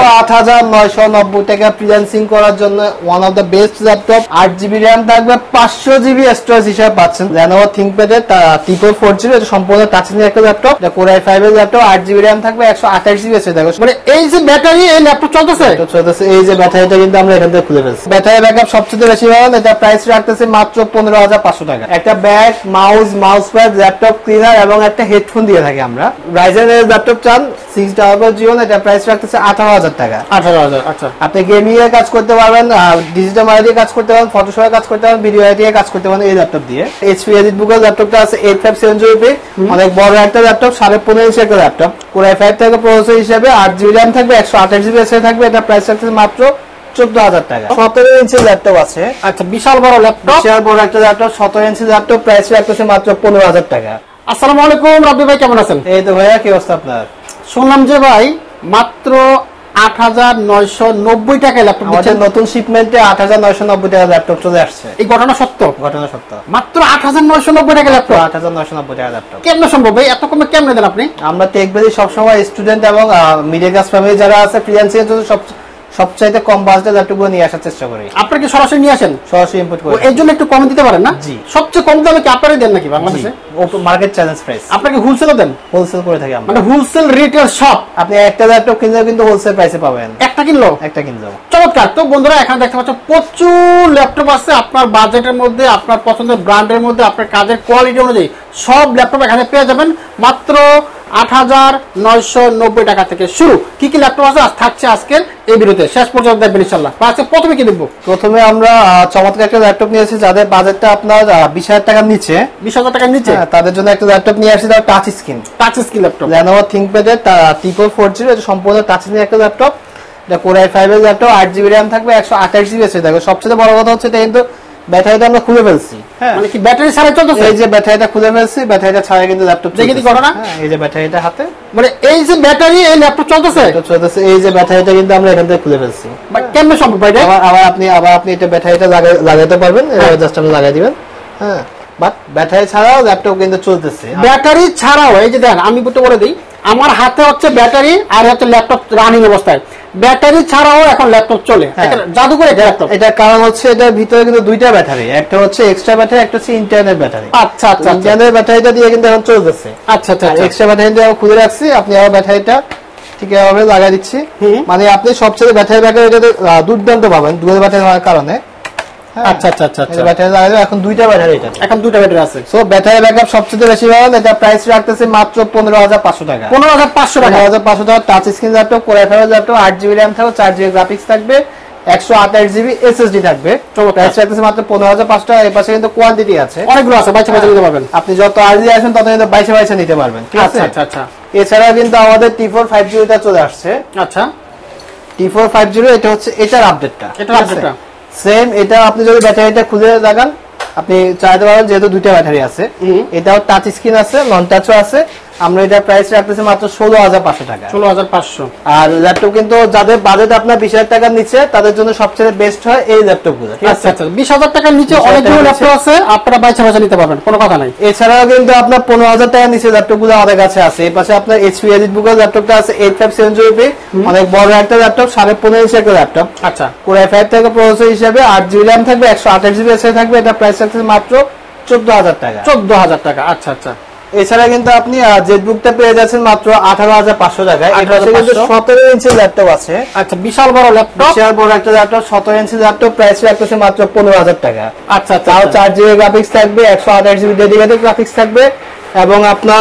108,990 টাকা ফ্রিল্যান্সিং করার জন্য one of the best laptop. 8GB RAM থাকবে, 500GB স্টোরেজ হিসেবে পাচ্ছেন। Lenovo ThinkPad এর 3440, এটা সম্পূর্ণ টাচস্ক্রিন একটা ল্যাপটপ, এটা Core i5 এর ল্যাপটপ। 8GB RAM থাকবে, 128GB স্টোরেজ থাকবে। মানে এই যে ব্যাটারি, এই ল্যাপটপ চলতেছে, এই যে ব্যাটারিটা কিন্তু আমরা এখান থেকে খুলে ফেলছি। ব্যাটারি ব্যাকআপ সবচেয়ে বেশি পাবেন, এটা প্রাইস রাখতেছে মাত্র 15,500 টাকা। একটা bag, mouse pad, laptop cleaner এবং একটা হেডফোন দিয়ে থাকি আমরা। Ryzen এর ল্যাপটপ চান 600G, এটা প্রাইস রাখতেছে 18,000 টাকা। 18,000। আচ্ছা, আপনি গেমিং এর কাজ করতে পারবেন, ডিজিটাল মার্কেটিং কাজ করতে পারবেন, ফটোশপে কাজ করতে পারবেন, ভিডিও এডিটিং কাজ করতে পারবেন এই ল্যাপটপ দিয়ে। HP EliteBook এর ল্যাপটপটা আছে 8570p, অনেক বড় একটা ল্যাপটপ, 15.5 ইঞ্চি একটা ল্যাপটপ। Core i5 থেকে প্রসেসর হিসেবে 8GB RAM থাকবে, 128GB SSD থাকবে, এটা প্রাইস রাখতেছে মাত্র 14,000 টাকা। 17 ইঞ্চি ল্যাপটপ আছে। আচ্ছা, বিশাল বড় ল্যাপটপ, বিশাল বড় একটা ল্যাপটপ, 17 ইঞ্চি ল্যাপটপ, প্রাইস রাখতেছে মাত্র 15,000 টাকা। আসসালামু আলাইকুম রাব্বি ভাই, কেমন আছেন? এই তো ভাইয়া, কি অবস্থা আপনার? শুনলাম যে ভাই মাত্র 8,990 টাকায় ল্যাপটপ দিচ্ছেন। নতুন শিপমেন্টে 8,990 টাকা ল্যাপটপ চলে আসছে। এই ঘটনা সত্য? ঘটনা সত্য। মাত্র 8,990 টাকা ল্যাপটপ। 8,990 টাকা ল্যাপটপ কেমনে সম্ভব ভাই? এত কমে কেমনে দেন আপনি? আমরা টেকভ্যালি সবসময় স্টুডেন্ট এবং মিডল ক্লাস ফ্যামিলি যারা আছে, ফ্রিল্যান্সিং এর জন্য সবচাইতে কম বাজেটের ল্যাপটপগুলো নিয়ে আসার চেষ্টা করি। আপনারা কি সরাসরি নিয়ে আসেন? সরাসরি ইম্পোর্ট করি। এর জন্য একটু কম দিতে পারেন না? জি। সবচেয়ে কম দামে কি আপনারাই দেন নাকি বাংলাদেশে? Market challenge price. আপনাকে হোলসেল দেন? হোলসেল করে থাকি আমরা। মানে হোলসেল রিটেল শপ। আপনি একটা ল্যাপটপ কিনলেও কিন্তু হোলসেল প্রাইসে পাবেন। একটা কিনলো? একটা কিনলেও। চমৎকার। তো বন্ধুরা, এখানে দেখতে পাচ্ছেন প্রচুর ল্যাপটপ আছে আপনার বাজেটের মধ্যে, আপনার পছন্দের ব্র্যান্ডের মধ্যে, আপনার কাজের কোয়ালিটি অনুযায়ী সব ল্যাপটপ এখানে পেয়ে যাবেন মাত্র 8,990 টাকা থেকে শুরু। কি কি ল্যাপটপ আছে থাকছে আজকের এই ভিডিওতে, শেষ পর্যন্ত দেখবেন ইনশাআল্লাহ। আজকে প্রথমে কি দেখবো? প্রথমে আমরা চমৎকার একটা ল্যাপটপ নিয়েছি, যাদের বাজেটটা আপনার 20,000 টাকার নিচে। 20,000 টাকার নিচে তাদের জন্য একটা ল্যাপটপ নিয়ে আসছি, তার touch screen laptop. Lenovo ThinkPad এর 3440, এটা সম্পূর্ণ টাচ স্ক্রিন একটা ল্যাপটপ, এটা Core i5 এর ল্যাপটপ। 8GB RAM থাকবে, 128GB SSD থাকবে। সবচেয়ে বড় কথা হচ্ছে এটা কিন্তু ব্যাটারিটা আমরা খুলে ফেলছি। হ্যাঁ, মানে কি ব্যাটারি ছাড়াই চলতেছে? এই যে ব্যাটারিটা খুলে ফেলছি, ব্যাটারিটা ছাড়া কিন্তু ল্যাপটপ দেখে দি করো না। এই যে ব্যাটারিটা হাতে, মানে এই যে ব্যাটারি, এই ল্যাপটপ চলতেছে। এই যে ব্যাটারিটা কিন্তু আমরা এখান থেকে খুলে ফেলছি। কেমনে সম্ভব ভাই? আবার আপনি এটা ব্যাটারিটা লাগাতে পারবেন, জাস্ট আপনি লাগাই দিবেন। হ্যাঁ, বাট ব্যাটারি ছাড়াও ল্যাপটপ কিন্তু চলতেছে। ব্যাটারি ছাড়াও এই যে দেন, আমি বলতে বলে দিই, আমার হাতে হচ্ছে ব্যাটারি আর হচ্ছে ল্যাপটপ রানিং অবস্থায়। ব্যাটারি ছাড়াও এখন ল্যাপটপ চলে, জাদু করে ল্যাপটপ। এটা কারণ হচ্ছে এটার ভিতরে কিন্তু দুইটা ব্যাটারি, একটা হচ্ছে এক্সট্রা ব্যাটারি, একটা হচ্ছে ইন্টারনাল ব্যাটারি। আচ্ছা আচ্ছা, ইন্টারনাল ব্যাটারিটা দিয়ে কিন্তু এখন চলতেছে। আচ্ছা আচ্ছা, এক্সট্রা ব্যাটারিটা আমি খুলে রাখছি, আপনি আবার ব্যাটারিটা ঠিক এভাবে লাগাই দিচ্ছি। মানে আপনি সবচেয়ে ব্যাটারি ব্যাকআপ এটাতে দুর্দান্ত পাবেন, দুটো ব্যাটারি হওয়ার কারণে। আচ্ছা আচ্ছা আচ্ছা, ব্যাটারি লাগাই এখন দুইটা ব্যাটারি, এটা এখন দুটো ব্যাটারি আছে। সো ব্যাটারি ব্যাকআপ সবচেয়ে বেশি পাবেন। এটা প্রাইস রাখতেছে মাত্র 15,500 টাকা। 15,500 টাকা। 15,500 টাকা touch screen laptop, Core i5 laptop, 8GB RAM থাকবে, 4GB গ্রাফিক্স থাকবে, 128GB SSD থাকবে। প্রাইস রাখতেছে মাত্র 15,500 টাকা। এর পাশে কিন্তু কোয়ান্টিটি আছে, অনেকগুলো আছে, বাইচা বাইচা নিতে পারবেন। আপনি যত আর্লি আসেন তত কিন্তু বাইচা নিতে পারবেন। ঠিক আছে? আচ্ছা আচ্ছা। এছাড়াও কিন্তু আমাদের T450 টা চলে আসছে। আচ্ছা, T450 এটা হচ্ছে এটার আপডেটটা। সেম এটা আপনি যদি ব্যাটারিটা খুলে লাগান, আপনি চাইতে পারেন, যেহেতু দুইটা ব্যাটারি আছে। এটাও টাচ স্ক্রিন আছে, নন টাচও আছে। আমরা এটা প্রাইস রাখতেছি মাত্র 16,500 টাকা। 16,500। আর ল্যাপটপ কিন্তু যাদের বাজেট আপনার 20,000 টাকার নিচে, তাদের জন্য সবচেয়ে বেস্ট হয় এই ল্যাপটপগুলো। আচ্ছা আচ্ছা, 20,000 টাকার নিচে অনেকগুলো ল্যাপটপ আছে, আপনারা বাইচা বাইচা নিতে পারবেন, কোনো কথা নাই। এছাড়াও কিন্তু আপনার 15,000 টাকার নিচে ল্যাপটপগুলো আমাদের কাছে আছে। এই পাশে আপনার HP EliteBook এর ল্যাপটপটা আছে 8570p, অনেক বড় একটা ল্যাপটপ, 15.5 ইঞ্চি একটা ল্যাপটপ। আচ্ছা, Core i5 থেকে প্রসেসর হিসেবে 8GB RAM থাকবে, 128GB SSD থাকবে, এটা প্রাইস রাখতেছে মাত্র 14,000 টাকা। 14,000 টাকা। আচ্ছা আচ্ছা। এছাড়া কিন্তু আপনি জেটবুকটা পেয়ে যাচ্ছেন মাত্র 18,500 টাকায়। এটা কিন্তু 17 ইঞ্চি ল্যাপটপ আছে। আচ্ছা, বিশাল বড় ল্যাপটপ, বিশাল বড় একটা ল্যাপটপ, 17 ইঞ্চি ল্যাপটপ, প্রাইস রাখতেছে মাত্র 15,000 টাকা। আচ্ছা আচ্ছা। তাও 4GB গ্রাফিক্স থাকবে, 128GB ডেডিকেটেড গ্রাফিক্স থাকবে, এবং আপনার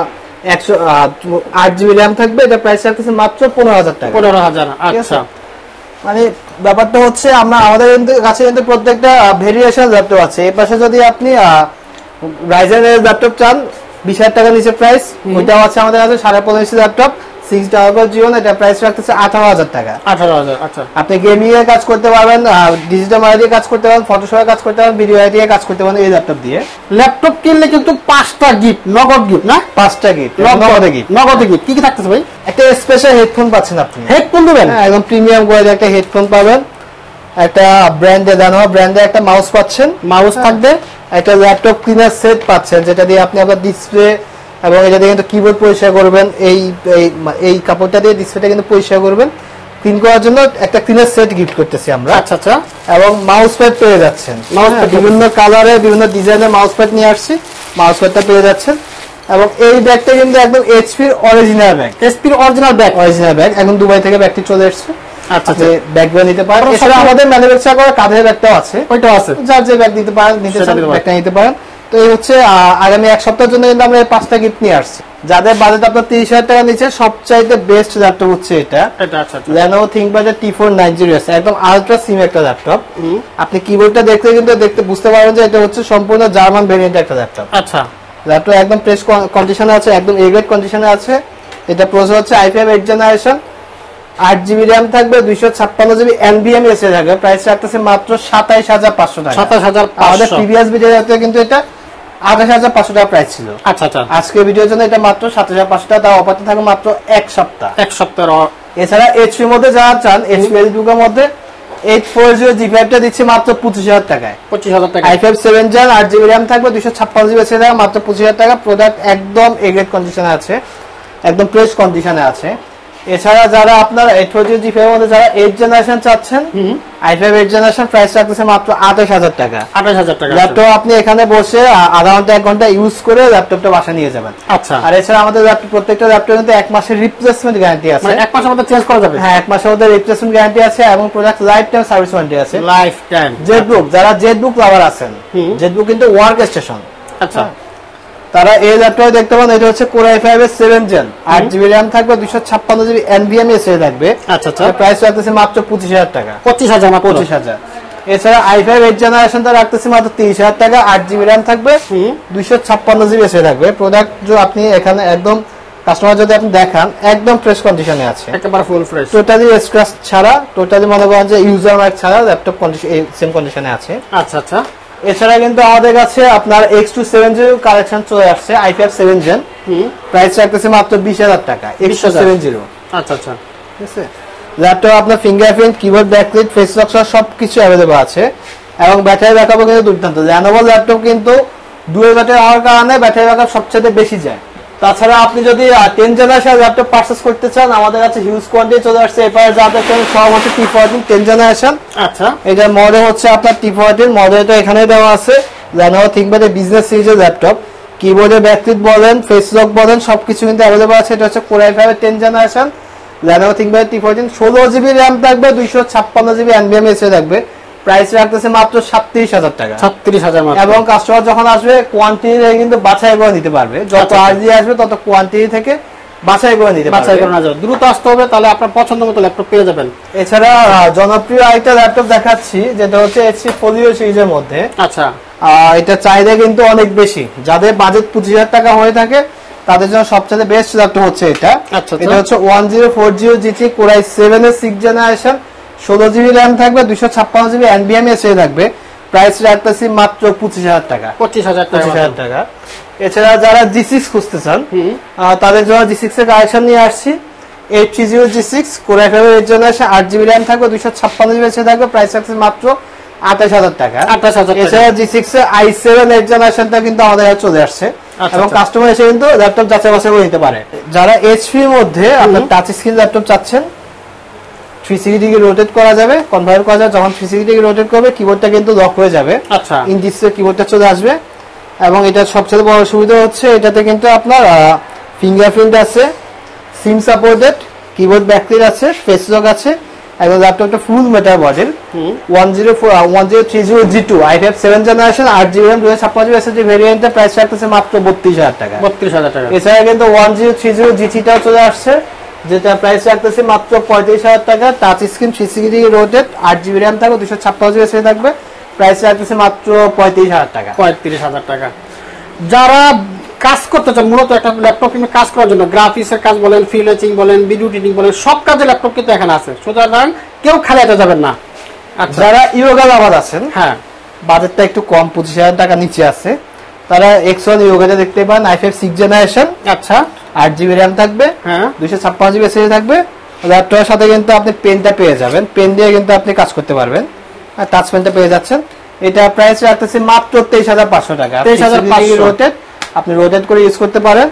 8GB RAM থাকবে, এটা প্রাইস রাখতেছে মাত্র 15,000 টাকা। 15,000। আচ্ছা, মানে ব্যাপারটা হচ্ছে আমাদের কাছে কিন্তু প্রত্যেকটা ভেরিয়েশন ল্যাপটপ আছে। এই পাশে যদি আপনি Ryzen এর ল্যাপটপ চান 20,000 টাকার নিচে প্রাইস, ওইটাও আছে আমাদের কাছে। 15.5 ইঞ্চি ল্যাপটপ, 6GB, এটা প্রাইস রাখতেছে 18,000 টাকা। 18,000। আচ্ছা, আপনি গেমিং এর কাজ করতে পারবেন, ডিজিটাল মার্কেটিং কাজ করতে পারবেন, ফটোশপে কাজ করতে পারবেন, ভিডিও এডিটিং এর কাজ করতে পারবেন এই ল্যাপটপ দিয়ে। ল্যাপটপ কিনলে কিন্তু 5টা গিফট, নগদ গিফট না? 5টা গিফট, নগদ গিফট। কি কি থাকতেছে ভাই? একটা স্পেশাল হেডফোন পাচ্ছেন আপনি। হেডফোন দিবেন? হ্যাঁ, একদম প্রিমিয়াম কোয়ালিটির একটা হেডফোন পাবেন। একটা Lenovo ব্র্যান্ডের একটা মাউস পাচ্ছেন, মাউস থাকবে। একটা ল্যাপটপ ক্লিনার সেট পাচ্ছেন, যেটা দিয়ে আপনি আপনার ডিসপ্লে এবং এটা দিয়ে কিন্তু কিবোর্ড পরিষ্কার করবেন। এই কাপড়টা দিয়ে ডিসপ্লেটা কিন্তু পরিষ্কার করবেন। ক্লিন করার জন্য একটা ক্লিনার সেট গিফট করতেছি আমরা। আচ্ছা আচ্ছা। এবং মাউস প্যাড পেয়ে যাচ্ছেন, বিভিন্ন কালারে বিভিন্ন ডিজাইনের মাউস প্যাড নিয়ে আসছি, মাউস প্যাডটা পেয়ে যাচ্ছেন। এবং এই ব্যাগটা কিন্তু একদম এইচপির অরিজিনাল ব্যাগ, এইচপির অরিজিনাল ব্যাগ, একদম দুবাই থেকে ব্যাগটি চলে এসেছে। আচ্ছা, যে ব্যাগগুলো নিতে পারেন। এছাড়া আমাদের ম্যানুফ্যাকচার করা কাঁধের ব্যাগটাও আছে, ওইটাও আছে, যার যে ব্যাগ নিতে পারেন, ব্যাগটা নিতে পারেন। তো এই হচ্ছে আগামী এক সপ্তাহের জন্য কিন্তু আমরা 5টা গিফট নিয়ে আসছি। যাদের বাজেট আপনার 30,000 টাকা নিচে, সবচাইতে বেস্ট ল্যাপটপ হচ্ছে এটা, Lenovo ThinkPad T490S, একদম আলট্রা সিম একটা ল্যাপটপ। আপনি কিবোর্ডটা দেখলে কিন্তু বুঝতে পারবেন যে এটা হচ্ছে সম্পূর্ণ জার্মান ভেরিয়েন্ট একটা ল্যাপটপ। আচ্ছা, ল্যাপটপ একদম ফ্রেশ কন্ডিশনে আছে, একদম এ গ্রেড কন্ডিশনে আছে। এটা প্রসেসর হচ্ছে i5 8th generation, 8GB RAM থাকবে, 256GB NVMe থাকবে। প্রাইস রাখতেছে মাত্র 27,500 টাকা। 27,500। আমাদের প্রিভিয়াস ভিডিওতে কিন্তু এটা 28,500 টাকা প্রাইস ছিল। আচ্ছা আচ্ছা। আজকে ভিডিওর জন্য এটা মাত্র 27,500 টাকা, তার অফারটা থাকবে মাত্র এক সপ্তাহ। এছাড়া HP এর মধ্যে যারা চান, HP এর মধ্যে 840 G5 টা দিচ্ছে মাত্র 25,000 টাকায়। 25,000 টাকা। i5 7 Gen 8GB RAM থাকবে, 256GB থাকবে, মাত্র 25,000 টাকা। প্রোডাক্ট একদম এ গ্রেড কন্ডিশনে আছে, একদম ফ্রেশ কন্ডিশনে আছে। এছাড়া যারা আপনার 840 G5 এর মধ্যে যারা 8th জেনারেশন চাচ্ছেন, i5 8th জেনারেশন প্রাইস রাখতেছে মাত্র 28,000 টাকা। 28,000 টাকা। ল্যাপটপ আপনি এখানে বসে আধা ঘন্টা 1 ঘন্টা ইউজ করে ল্যাপটপটা বাসায় নিয়ে যাবেন। আচ্ছা। আর এছাড়া আমাদের ল্যাপটপ প্রত্যেকটা ল্যাপটপে কিন্তু 1 মাসের রিপ্লেসমেন্ট গ্যারান্টি আছে, মানে 1 মাসের মধ্যে চেঞ্জ করা যাবে। হ্যাঁ, 1 মাসের মধ্যে রিপ্লেসমেন্ট গ্যারান্টি আছে এবং product lifetime service warranty আছে। Lifetime. জেটবুক, যারা জেটবুক লাভার আছেন, জেটবুক কিন্তু ওয়ার্ক স্টেশন, আচ্ছা, তারা এই ল্যাপটপ দেখতে পান। এটা হচ্ছে Core i5 এর 7 Gen, 8GB RAM থাকবে, 256GB NVMe থাকবে। আচ্ছা আচ্ছা। প্রাইস রাখতেছে মাত্র 25,000 টাকা। 25,000 মাত্র। 25,000। এছাড়া i5 8th জেনারেশনটা রাখতেছে মাত্র 30,000 টাকা, 8GB RAM থাকবে, 256GB থাকবে। প্রোডাক্ট যে আপনি এখানে একদম কাস্টমার যদি আপনি দেখান, একদম ফ্রেশ কন্ডিশনে আছে, একেবারে ফুল ফ্রেশ, টোটালি স্ক্র্যাচ ছাড়া, টোটালি মনে করেন যে ইউজার মার্ক ছাড়া ল্যাপটপ কন্ডিশন সেম কন্ডিশনে আছে। আচ্ছা আচ্ছা। এছাড়া কিন্তু আমাদের কাছে আপনার X270 কালেকশন চলে আসছে, i5 7 Gen, প্রাইস রাখতেছে মাত্র 20,000 টাকা। X270। আচ্ছা আচ্ছা, ঠিক আছে। ল্যাপটপ আপনার fingerprint, keyboard, backlight, face lock সবকিছু অ্যাভেলেবল আছে এবং ব্যাটারি ব্যাকআপও কিন্তু দুর্দান্ত। Lenovo ল্যাপটপ কিন্তু ডুয়াল ব্যাটারি হওয়ার কারণে ব্যাটারি ব্যাকআপ সবচেয়ে বেশি যায়। তাছাড়া আপনি যদি 10 জেনারেশন ল্যাপটপ পারচেজ করতে চান, আমাদের কাছে হিউজ কোয়ান্টিটি চলে আসছে। এরপরে যা দেখছেন সব হচ্ছে T14 10 জেনারেশন। আচ্ছা, এটার মডেল হচ্ছে আপনার T14, মডেলটা এখানে দেওয়া আছে। Lenovo ThinkPad বিজনেস সিরিজের ল্যাপটপ, কিবোর্ডে ব্যাকলাইট বলেন, ফেস লক বলেন, সবকিছু কিন্তু অ্যাভেলেবল আছে। এটা হচ্ছে Core i5 এর 10 generation, Lenovo ThinkPad T14, 16GB RAM থাকবে, 256GB NVMe থাকবে। প্রাইস রাখতেছে মাত্র 37,000 টাকা। 37,000 মাত্র। এবং কাস্টমার যখন আসবে কোয়ান্টিটি থেকে কিন্তু বাছাই করে নিতে পারবে, যত আর্লি আসবে তত কোয়ান্টিটি থেকে বাছাই করে নিতে পারবে। বাছাই করে না যাবে, দ্রুত আসতে হবে, তাহলে আপনার পছন্দ মতো ল্যাপটপ পেয়ে যাবেন। এছাড়া জনপ্রিয় আরেকটা ল্যাপটপ দেখাচ্ছি, যেটা হচ্ছে HP Folio সিরিজের মধ্যে। আচ্ছা, এটা চাহিদা কিন্তু অনেক বেশি। যাদের বাজেট 25,000 টাকা হয়ে থাকে, তাদের জন্য সবচেয়ে বেস্ট ল্যাপটপ হচ্ছে এটা। এটা হচ্ছে 1040 GT Core i7 এর 6th জেনারেশন, 16GB RAM থাকবে, 256GB NVMe থাকবে। প্রাইস রাখতেছি মাত্র 25,000 টাকা। 25,000 টাকা। এছাড়া যারা G6 খুঁজতে চান, তাদের জন্য G6 এর কালেকশন নিয়ে আসছি। 830 G6 Core i5 এর জেনারেশন, 8GB RAM থাকবে, 256GB থাকবে। প্রাইস রাখতেছি মাত্র 28,000 টাকা। 28,000 টাকা। এছাড়া G6 এর i7 8th জেনারেশনটা কিন্তু আমাদের কাছে চলে আসছে এবং কাস্টমার এসে কিন্তু ল্যাপটপ যাচাই বাছাই করে নিতে পারে। যারা HP এর মধ্যে আপনার টাচ স্ক্রিন ল্যাপটপ চাচ্ছেন, 360 ডিগ্রি রোটেট করা যাবে, কনভার্ট করা যাবে। যখন 360 ডিগ্রি রোটেট করবে, কিবোর্ডটা কিন্তু লক হয়ে যাবে। আচ্ছা, ইন ডিসপ্লে কিবোর্ডটা চলে আসবে। এবং এটা সবচেয়ে বড় সুবিধা হচ্ছে এটাতে কিন্তু আপনার ফিঙ্গারপ্রিন্ট আছে, সিম সাপোর্টেড, কিবোর্ড ব্যাকলাইট আছে, ফেস লক আছে। এবং ল্যাপটপটা full metal model, 1030 G2 i5 7 generation, 8GB RAM, 256GB SSD ভেরিয়েন্টের প্রাইস রাখতেছে মাত্র 32,000 টাকা। 32,000 টাকা। এছাড়া কিন্তু 1030 GT-টাও চলে আসছে, যেটা প্রাইস রাখতেছে মাত্র 35,000 টাকা। Touch screen, 360 rotate, 8GB RAM থাকবে, 256GB SSD থাকবে। প্রাইস রাখতেছে মাত্র 35,000 টাকা। 35,000 টাকা। যারা কাজ করতে চান, মূলত একটা ল্যাপটপ কিনে কাজ করার জন্য, গ্রাফিক্সের কাজ বলেন, ফ্রিল্যান্সিং বলেন, ভিডিও এডিটিং বলেন, সব কাজে ল্যাপটপ কিন্তু এখানে আছে। সুতরাং কেউ খালি হাতে যাবেন না। আচ্ছা, যারা ইয়োগা লাভার আছেন, হ্যাঁ, বাজেটটা একটু কম, 25,000 টাকা নিচে আছে, তারা X1 ইয়োগাটা দেখতে পান। i5 6th জেনারেশন, আচ্ছা, 8GB RAM থাকবে, হ্যাঁ, 256GB SSD থাকবে। ল্যাপটপের সাথে কিন্তু আপনি পেনটা পেয়ে যাবেন, পেন দিয়ে কিন্তু আপনি কাজ করতে পারবেন, আর টাচ পেনটা পেয়ে যাচ্ছেন। এটা প্রাইস রাখতেছে মাত্র 23,500 টাকা। 23,500 রোটেট, আপনি রোটেট করে ইউজ করতে পারেন।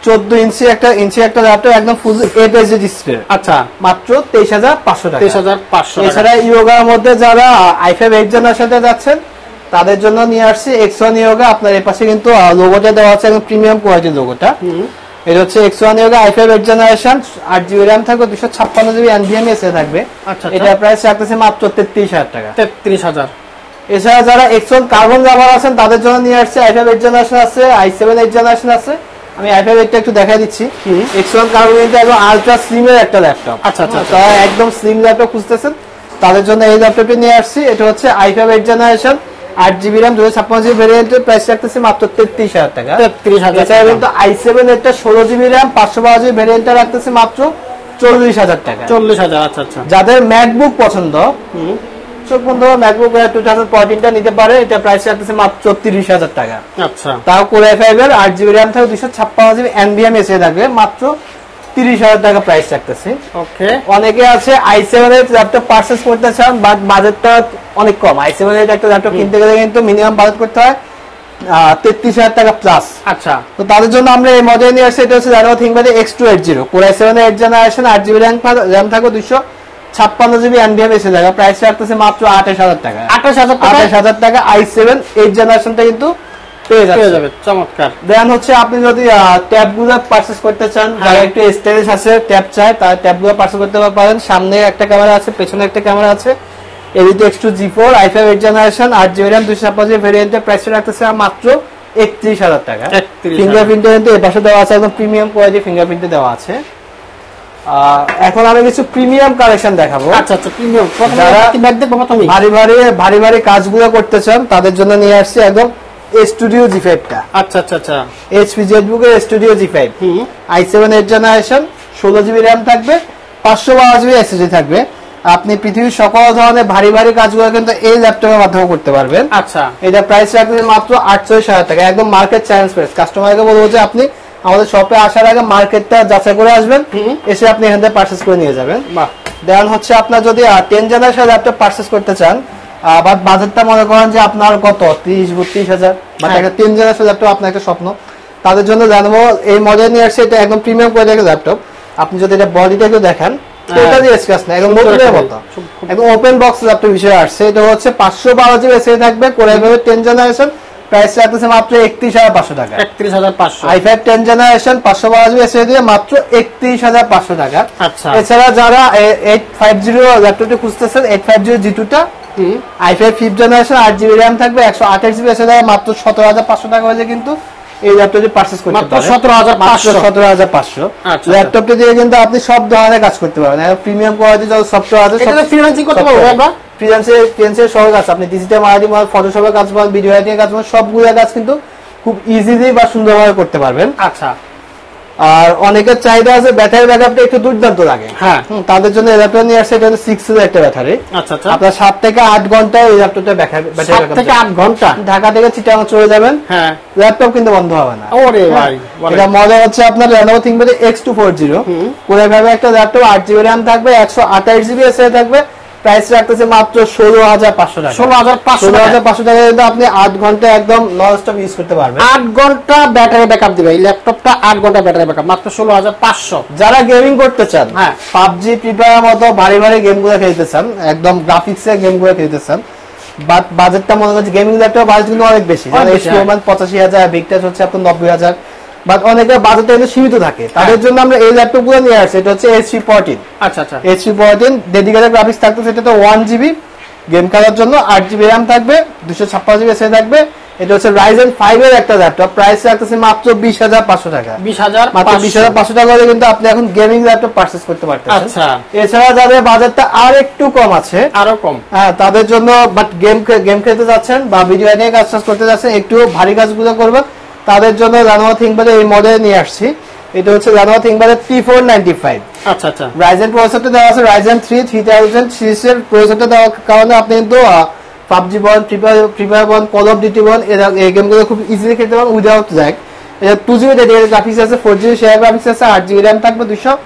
14 ইঞ্চি একটা ল্যাপটপ একদম ফুল এফএসডি ডিসপ্লে। আচ্ছা, মাত্র 23,500 টাকা। 23,500 টাকা। এছাড়া ইয়োগার মধ্যে যারা i5 8 জেনারেশনে যাচ্ছেন তাদের জন্য নিয়ে আসছি X1 ইয়োগা। আপনার এই পাশে কিন্তু লোগোটা দেওয়া আছে, একদম প্রিমিয়াম কোয়ালিটির লোগোটা। এটা হচ্ছে X1 yoga i5 8 generation, 8GB RAM থাকবে, 256GB NVMe এসে থাকবে। আচ্ছা, এটা প্রাইস রাখতেছে মাত্র 33,000 টাকা। 33,000। এছাড়া যারা X1 কার্বন রাবার আছেন তাদের জন্য নিয়ে আসছে i5 8 জেনারেশন আছে, i7 8 জেনারেশন আছে। আমি i5 8টা একটু দেখাই দিচ্ছি। X1 কার্বন কিন্তু একদম আলট্রা স্লিম এর একটা ল্যাপটপ। আচ্ছা আচ্ছা, তারা একদম স্লিম ল্যাপটপ খুঁজতেছেন তাদের জন্য এই ল্যাপটপটি নিয়ে আসছি। এটা হচ্ছে i5 8 generation, 8GB RAM, 256GB ভেরিয়েন্টের, প্রাইস রাখতেছি মাত্র 33,000 টাকা। 33,000। এছাড়া কিন্তু i7 এরটা 16GB RAM, 512GB ভেরিয়েন্টটা রাখতেছি মাত্র 40,000 টাকা। 40,000। আচ্ছা আচ্ছা। যাদের ম্যাকবুক পছন্দ, চোখ বন্ধ ম্যাকবুক 2014টা নিতে পারে। এটা প্রাইস রাখতেছে মাত্র 30,000 টাকা। আচ্ছা, তাও Core i5 এর 8GB RAM থাকবে, 256GB NVMe এসে থাকবে, মাত্র 30,000 টাকা প্রাইস রাখতেছি। ওকে। অনেকে আছে i7 এর ল্যাপটপ পারচেজ করতে চান বাট বাজেটটা অনেক কম। i7 এর একটা ল্যাপটপ কিনতে গেলে কিন্তু মিনিমাম বাজেট করতে হয় 33,000 টাকা প্লাস। আচ্ছা, তো তাদের জন্য আমরা এই মডেল নিয়ে আসছি। এটা হচ্ছে Lenovo ThinkPad X280, Core i7 এর 8 জেনারেশন, 8GB RAM থাকবে, 256GB NVMe এসে থাকবে, প্রাইস রাখতেছে মাত্র 28,000 টাকা। 28,000 টাকা i7 8 জেনারেশনটা কিন্তু পেয়ে যাবে। চমৎকার। দেন হচ্ছে আপনি যদি ট্যাব গুলো পারচেজ করতে চান, যারা একটু স্টাইলিশ আছে ট্যাব চায়, তারা ট্যাব গুলো পারচেজ করতে পারেন। সামনে একটা ক্যামেরা আছে, পেছনে একটা ক্যামেরা আছে। Elite X2 G4, i5 8 generation, 8GB RAM, 256GB ভেরিয়েন্টের, প্রাইস রাখতেছে মাত্র 31,000 টাকা। ফিঙ্গারপ্রিন্ট কিন্তু এই পাশে দেওয়া আছে, একদম প্রিমিয়াম কোয়ালিটি ফিঙ্গারপ্রিন্ট দেওয়া আছে। এখন আমি কিছু প্রিমিয়াম কালেকশন দেখাবো। আচ্ছা আচ্ছা, প্রিমিয়াম। যারা ভারী ভারী কাজগুলো করতে চান তাদের জন্য নিয়ে আসছি একদম স্টুডিও G5 টা। আচ্ছা আচ্ছা আচ্ছা, HP ZBook এর studio G5, i7 8 generation, 16GB RAM থাকবে, 512GB SSD থাকবে। আপনি পৃথিবীর সকল ধরনের ভারী কাজগুলো কিন্তু এই ল্যাপটপের মাধ্যমে করতে পারবেন। আচ্ছা, এটা প্রাইস রাখবে মাত্র 48,000 টাকা, একদম মার্কেট চ্যালেঞ্জ প্রাইস। কাস্টমারকে বলবো যে আপনি আমাদের শপে আসার আগে মার্কেটটা যাচাই করে আসবেন, এসে আপনি এখান থেকে পারচেজ করে নিয়ে যাবেন। দেন হচ্ছে আপনার যদি 10 জেনারেশন ল্যাপটপ পারচেজ করতে চান, বাট বাজেটটা মনে করেন যে আপনার কত 30-32,000, বাট একটা 10 জেনারেশন ল্যাপটপ আপনার একটা স্বপ্ন, তাদের জন্য জানবো এই মডেল নিয়ে আসছে। এটা একদম প্রিমিয়াম কোয়ালিটির ল্যাপটপ। আপনি যদি এটা বডিটা একটু দেখেন, এটা দিয়ে স্ক্র্যাচ না, একদম নতুনের মতো, একদম ওপেন বক্স ল্যাপটপ হিসেবে আসছে। এটা হচ্ছে 512GB এসএসডি থাকবে, Core i5 10 জেনারেশন, প্রাইস রাখতেছে মাত্র 31,500 টাকা। 31,500। i5 10 জেনারেশন 512GB এসএসডি দিয়ে মাত্র 31,500 টাকা। আচ্ছা, এছাড়া যারা 850 ল্যাপটপটি খুঁজতেছেন, 850 G2 টা, i5 5th generation, 8GB RAM থাকবে, 128GB এসএসডি, মাত্র 17,500 টাকা হলে কিন্তু এই ল্যাপটপটি পারচেজ করতে পারেন। মাত্র 17,500। ল্যাপটপটি দিয়ে কিন্তু আপনি সব ধরনের কাজ করতে পারবেন। প্রিমিয়াম কোয়ালিটি যত সফটওয়্যার আছে, এটা ফ্রিল্যান্সিং করতে পারবো আমরা। ফ্রিল্যান্সের সব কাজ, আপনি ডিজিটাল মার্কেটিং, ফটোশপের কাজ পাবেন, ভিডিও এডিটিং এর কাজ পাবেন, সবগুলো কাজ কিন্তু খুব ইজিলি বা সুন্দরভাবে করতে পারবেন। আচ্ছা, আর অনেকের চাহিদা আছে ব্যাটারি ব্যাকআপটা একটু দুর্দান্ত লাগে। হ্যাঁ, তাদের জন্য এই ল্যাপটপ নিয়ে আসছে। এটা হলো 6 এর একটা ব্যাটারি। আচ্ছা আচ্ছা, আপনার 7 থেকে 8 ঘন্টা এই ল্যাপটপটা ব্যাটারি ব্যাকআপ, 7 থেকে 8 ঘন্টা। ঢাকা থেকে চিটাগাং চলে যাবেন, হ্যাঁ, ল্যাপটপ কিন্তু বন্ধ হবে না। ওরে ভাই, এটা মডেল হচ্ছে আপনার Lenovo ThinkPad X240, Core i5 একটা ল্যাপটপ, 8GB RAM থাকবে, 128GB এসএসডি থাকবে, প্রাইস রাখতেছে মাত্র 16,500 টাকা। 16,500 টাকা কিন্তু আপনি 8 ঘন্টা একদম নন স্টপ ইউজ করতে পারবেন। 8 ঘন্টা ব্যাটারি ব্যাকআপ দিবে এই ল্যাপটপটা, 8 ঘন্টা ব্যাটারি ব্যাকআপ, মাত্র 16,500। যারা গেমিং করতে চান, হ্যাঁ, PUBG, ফ্রি ফায়ার মতো ভারী গেমগুলো খেলতে চান, একদম গ্রাফিক্সের গেমগুলো খেলতে চান, বাট বাজেটটা মনে করছে গেমিং ল্যাপটপ বাজেট কিন্তু অনেক বেশি, 85,000, বিগটাচ হচ্ছে আপনার 90,000, বাট অনেকের বাজেটটা কিন্তু সীমিত থাকে। তাদের জন্য আমরা এই ল্যাপটপগুলো নিয়ে আসছি। এটা হচ্ছে HP14। আচ্ছা আচ্ছা, HP14 ডেডিকেটেড গ্রাফিক্স থাকতে, সেটা তো 1GB গেম খেলার জন্য, 8GB RAM থাকবে, 256GB এসএসডি থাকবে। এটা হচ্ছে Ryzen 5 এর একটা ল্যাপটপ, প্রাইস রাখতেছে মাত্র 20,500 টাকা। 20,500 টাকা হলে কিন্তু আপনি এখন গেমিং ল্যাপটপ পারচেজ করতে পারতেছেন। আচ্ছা, এছাড়া যাদের বাজেটটা আর একটু কম আছে, আরো কম, হ্যাঁ, তাদের জন্য বাট গেম খেলতে যাচ্ছেন বা ভিডিও এডিটিং কাজ করতে যাচ্ছেন, একটু ভারী কাজগুলো করবেন, তাদের জন্য Lenovo ThinkPad এই মডেল নিয়ে আসছি। এটা হচ্ছে Lenovo ThinkPad T495। আচ্ছা আচ্ছা, Ryzen প্রসেসরটা দেওয়া আছে, Ryzen 3 3000 সিরিজের প্রসেসরটা দেওয়ার কারণে আপনি কিন্তু PUBG বল, ফ্রি ফায়ার বল, কল অফ ডিউটি বল, এই গেমগুলো খুব ইজিলি খেলতে পারেন উইদাউট ল্যাগ। এটা 2GB ডেডিকেটেড গ্রাফিক্স আছে, 4GB শেয়ার গ্রাফিক্স আছে, 8GB RAM থাকবে,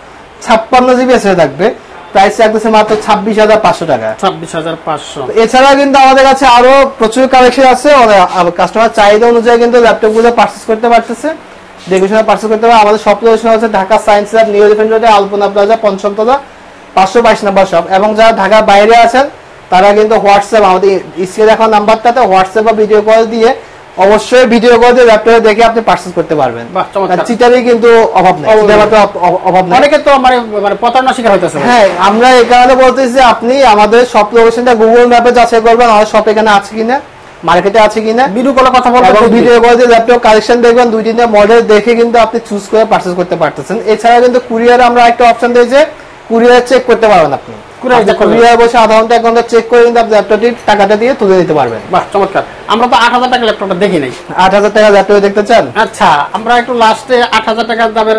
256GB এসএসডি থাকবে, প্রাইস রাখতেছে মাত্র 26,500 টাকা। 26,500। এছাড়া কিন্তু আমাদের কাছে আরো প্রচুর কালেকশন আছে, কাস্টমার চাহিদা অনুযায়ী কিন্তু ল্যাপটপ গুলো পারচেজ করতে পারতেছে। দেখে শুনে পার্সেল করতে পারবেন। আমাদের শপ লোকেশন হচ্ছে Dhaka science lab, new elephant রোডে, আলপনা প্লাজা, পঞ্চম তলা, 522 নম্বর শপ। এবং যারা ঢাকার বাইরে আছেন তারা কিন্তু হোয়াটসঅ্যাপ, আমাদের স্ক্রিনে দেখা নাম্বারটাতে হোয়াটসঅ্যাপ বা ভিডিও কল দিয়ে, অবশ্যই ভিডিও কল দিয়ে ল্যাপটপে দেখে আপনি পার্সেল করতে পারবেন। চিটারই কিন্তু অভাব নেই, অভাব নেই। অনেকে তো মানে প্রতারণা শিকার হইতেছে। হ্যাঁ, আমরা এই কারণে বলতেছি যে আপনি আমাদের শপ লোকেশনটা গুগল ম্যাপে যাচাই করবেন, আমাদের শপ এখানে আছে কিনা, মার্কেটে আছে কিনা, ভিডিও কলে কথা বলবেন, এবং ভিডিও কল দিয়ে ল্যাপটপ কালেকশন দেখবেন, 2-3টা মডেল দেখে কিন্তু আপনি চুজ করে পারচেজ করতে পারতেছেন। এছাড়া কিন্তু কুরিয়ারে আমরা একটা অপশন দিয়েছি, কুরিয়ার চেক করতে পারবেন আপনি। কুরিয়ার বসে আধা ঘন্টা 1 ঘন্টা চেক করে কিন্তু আপনি ল্যাপটপটি টাকাটা দিয়ে তুলে দিতে পারবেন। বাহ, চমৎকার। আমরা তো 8,000 টাকা ল্যাপটপটা দেখি নাই। 8,000 টাকা ল্যাপটপ দেখতে চান? আচ্ছা, আমরা একটু লাস্টে 8,000 টাকার দামের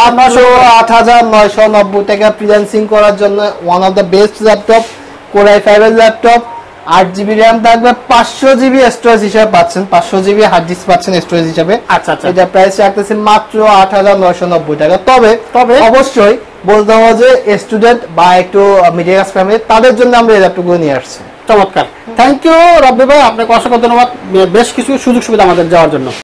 8,990 টাকা ফ্রিল্যান্সিং করার জন্য one of the best laptop, Core i5 এর ল্যাপটপ, 8GB RAM থাকবে, 500GB স্টোরেজ হিসেবে পাচ্ছেন, 500GB হার্ড ডিস্ক পাচ্ছেন স্টোরেজ হিসেবে। আচ্ছা আচ্ছা, এটা প্রাইস রাখতেছি মাত্র 8,990 টাকা। তবে অবশ্যই বলতে হবে যে স্টুডেন্ট বা একটু মিডিল ক্লাস ফ্যামিলি, তাদের জন্য আমরা এই ল্যাপটপগুলো নিয়ে আসছি। চমৎকার। থ্যাংক ইউ রব্বি ভাই, আপনাকে অসংখ্য ধন্যবাদ বেশ কিছু সুযোগ সুবিধা আমাদের দেওয়ার জন্য।